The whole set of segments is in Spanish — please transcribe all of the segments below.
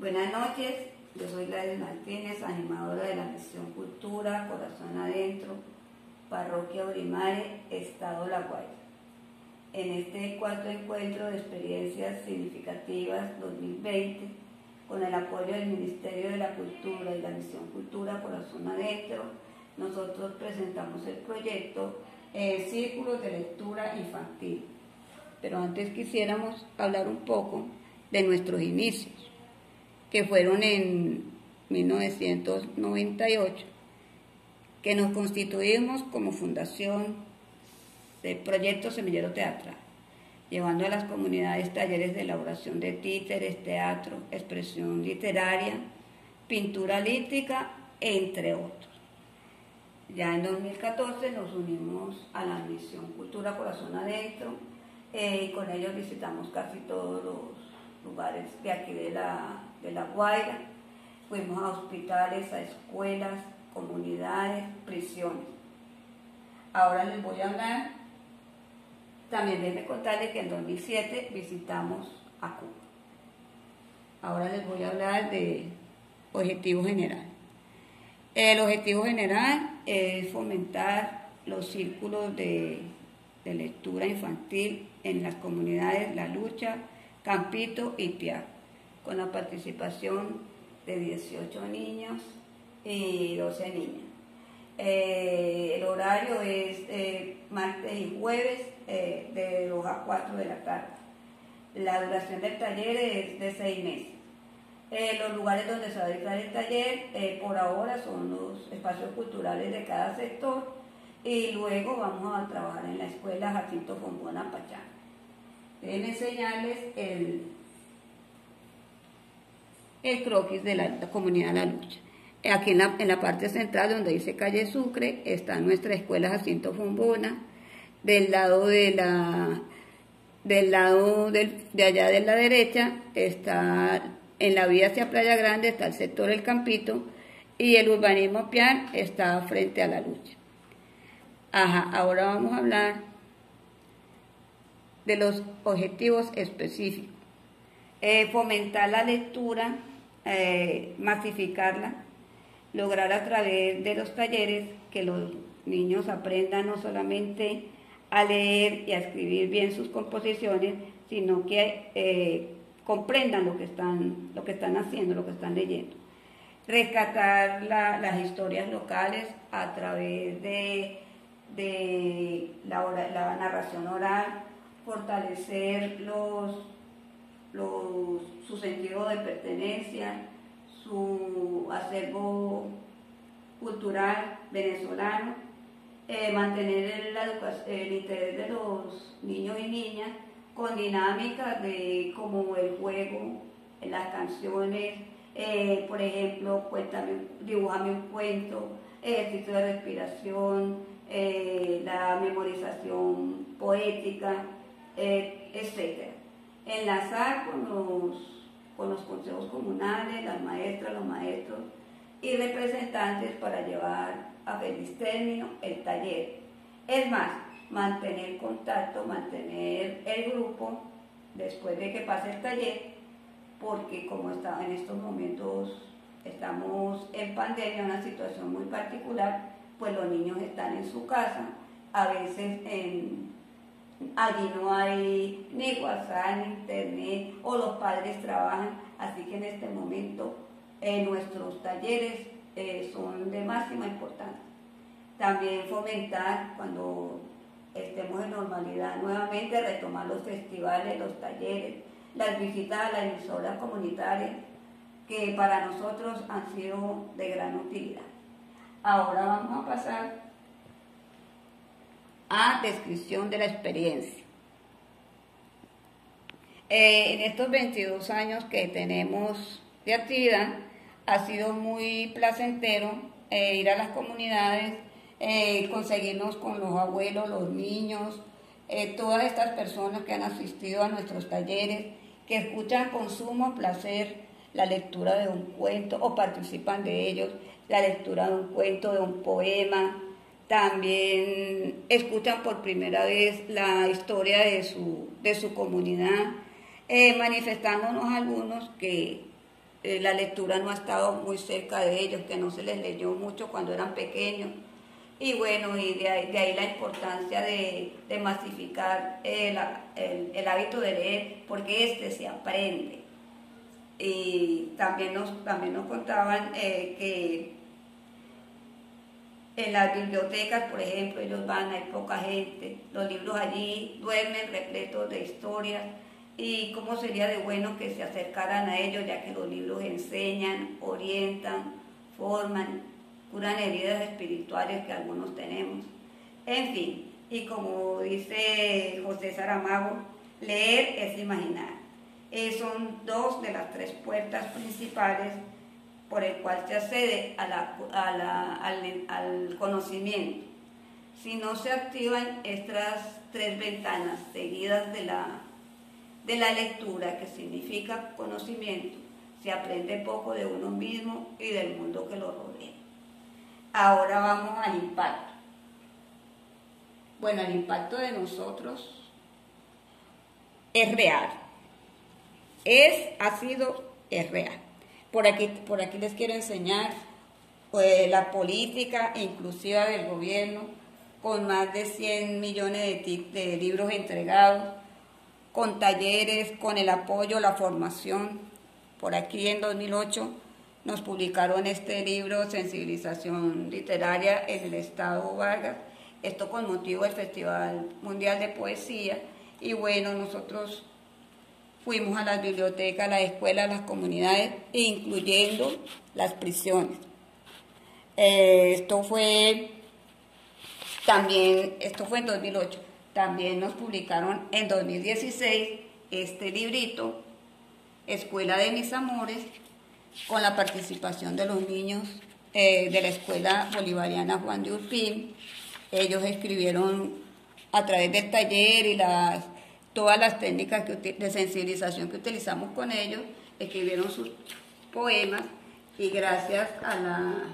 Buenas noches, yo soy Gladys Martínez, animadora de la Misión Cultura, Corazón Adentro, Parroquia Urimare, Estado La Guaira. En este cuarto encuentro de experiencias significativas 2020, con el apoyo del Ministerio de la Cultura y la Misión Cultura, Corazón Adentro, nosotros presentamos el proyecto Círculos de Lectura Infantil. Pero antes quisiéramos hablar un poco de nuestros inicios, que fueron en 1998, que nos constituimos como fundación del proyecto Semillero Teatral, llevando a las comunidades talleres de elaboración de títeres, teatro, expresión literaria, pintura lítica, entre otros. Ya en 2014 nos unimos a la Misión Cultura Corazón Adentro, y con ellos visitamos casi todos los lugares de aquí de la Guaira. Fuimos a hospitales, a escuelas, comunidades, prisiones. Ahora les voy a hablar, también déjenme contarles que en 2007 visitamos a Cuba. Ahora les voy a hablar de objetivo general. El objetivo general es fomentar los círculos de lectura infantil en las comunidades La Lucha, Campito y Piar, con la participación de 18 niños y 12 niñas. El horario es martes y jueves de 2 a 4 de la tarde. La duración del taller es de 6 meses. Los lugares donde se va a dictar el taller por ahora son los espacios culturales de cada sector, y luego vamos a trabajar en la escuela Jacinto Fombona Pachán. Déjenme enseñarles el croquis de la comunidad La Lucha. Aquí en la parte central, donde dice calle Sucre, está nuestra escuela Jacinto Fombona. Del lado de allá de la derecha está, en la vía hacia Playa Grande, está el sector El Campito, y el urbanismo Piar está frente a La Lucha. Ahora vamos a hablar de los objetivos específicos. Fomentar la lectura, masificarla, lograr a través de los talleres que los niños aprendan no solamente a leer y a escribir bien sus composiciones, sino que comprendan lo que están haciendo, lo que están leyendo. Rescatar las historias locales a través de la narración oral, fortalecer su sentido de pertenencia, su acervo cultural venezolano, mantener el interés de los niños y niñas con dinámicas como el juego, las canciones, por ejemplo, dibújame un cuento, ejercicio de respiración, la memorización poética, etc. Enlazar con los consejos comunales, las maestras, los maestros y representantes para llevar a feliz término el taller. Es más, mantener contacto, mantener el grupo después de que pase el taller, porque como en estos momentos estamos en pandemia, una situación muy particular, pues los niños están en su casa, a veces allí no hay ni WhatsApp, ni internet, o los padres trabajan, así que en este momento nuestros talleres son de máxima importancia. También fomentar, cuando estemos en normalidad nuevamente, retomar los festivales, los talleres, las visitas a las emisoras comunitarias, que para nosotros han sido de gran utilidad. Ahora vamos a pasar a descripción de la experiencia. En estos 22 años que tenemos de actividad, ha sido muy placentero ir a las comunidades, conseguirnos con los abuelos, los niños, todas estas personas que han asistido a nuestros talleres, que escuchan con sumo placer la lectura de un cuento o participan de ellos, la lectura de un cuento, de un poema. También escuchan por primera vez la historia de su comunidad, manifestándonos algunos que la lectura no ha estado muy cerca de ellos, que no se les leyó mucho cuando eran pequeños. Y bueno, y de ahí la importancia de masificar el hábito de leer, porque se aprende. Y también nos contaban que en las bibliotecas, por ejemplo, ellos van, hay poca gente, los libros allí duermen repletos de historias, y cómo sería de bueno que se acercaran a ellos, ya que los libros enseñan, orientan, forman, curan heridas espirituales que algunos tenemos. En fin, y como dice José Saramago, leer es imaginar. Son dos de las tres puertas principales por el cual se accede al conocimiento. Si no se activan estas tres ventanas seguidas de la lectura, que significa conocimiento, se aprende poco de uno mismo y del mundo que lo rodea. Ahora vamos al impacto. Bueno, el impacto de nosotros es real. Es real. Por aquí les quiero enseñar la política inclusiva del gobierno, con más de 100 millones de libros entregados, con talleres, con el apoyo, la formación. Por aquí en 2008 nos publicaron este libro, Sensibilización Literaria en el Estado Vargas, esto con motivo del Festival Mundial de Poesía. Y bueno, nosotros fuimos a las bibliotecas, a las escuelas, a las comunidades, incluyendo las prisiones. Esto fue en 2008. También nos publicaron en 2016 este librito, Escuela de mis amores, con la participación de los niños de la Escuela Bolivariana Juan de Urpín. Ellos escribieron a través del taller y todas las técnicas de sensibilización que utilizamos con ellos, escribieron sus poemas, y gracias a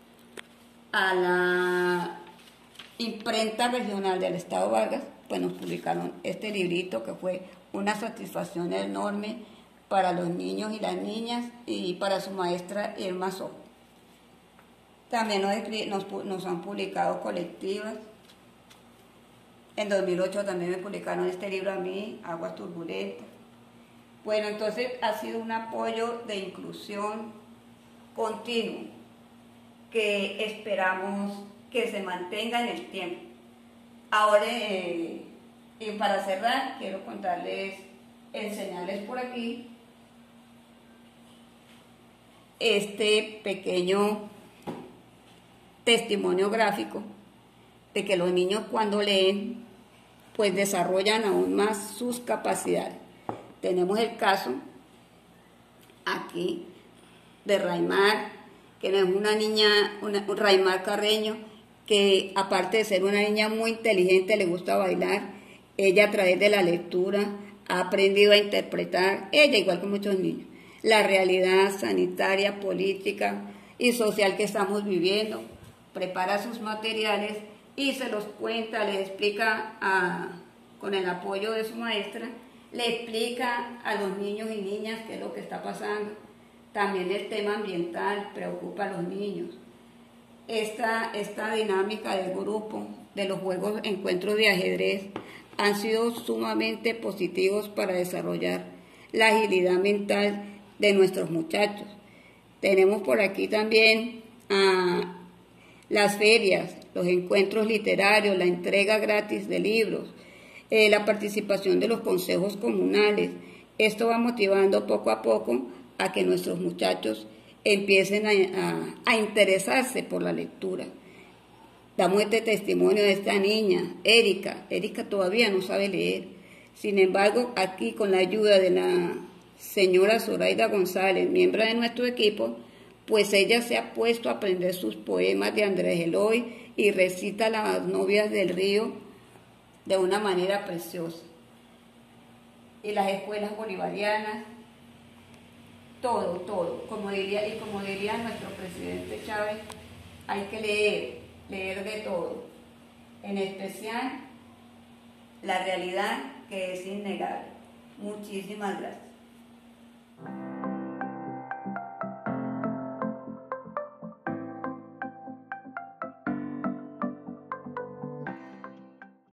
la imprenta regional del Estado Vargas, pues nos publicaron este librito, que fue una satisfacción enorme para los niños y las niñas y para su maestra Irma Soto. También nos han publicado colectivas. En 2008 también me publicaron este libro a mí, Aguas Turbulentas. Bueno, entonces ha sido un apoyo de inclusión continuo que esperamos que se mantenga en el tiempo. Ahora, y para cerrar, quiero enseñarles por aquí este pequeño testimonio gráfico de que los niños, cuando leen, pues desarrollan aún más sus capacidades. Tenemos el caso aquí de Raimar, que es una niña, Raimar Carreño, que aparte de ser una niña muy inteligente, le gusta bailar. Ella, a través de la lectura, ha aprendido a interpretar, ella igual que muchos niños, la realidad sanitaria, política y social que estamos viviendo. Prepara sus materiales y se los cuenta, les explica con el apoyo de su maestra, le explica a los niños y niñas qué es lo que está pasando. También el tema ambiental preocupa a los niños. Esta dinámica del grupo, de los juegos, encuentros de ajedrez, han sido sumamente positivos para desarrollar la agilidad mental de nuestros muchachos. Tenemos por aquí también las ferias, los encuentros literarios, la entrega gratis de libros, la participación de los consejos comunales. Esto va motivando poco a poco a que nuestros muchachos empiecen a interesarse por la lectura. Damos este testimonio de esta niña, Erika. Erika todavía no sabe leer. Sin embargo, aquí, con la ayuda de la señora Zoraida González, miembro de nuestro equipo, pues ella se ha puesto a aprender sus poemas de Andrés Eloy y recita Las novias del río de una manera preciosa. Y las escuelas bolivarianas, todo. Como diría nuestro presidente Chávez, hay que leer de todo. En especial, la realidad, que es innegable. Muchísimas gracias.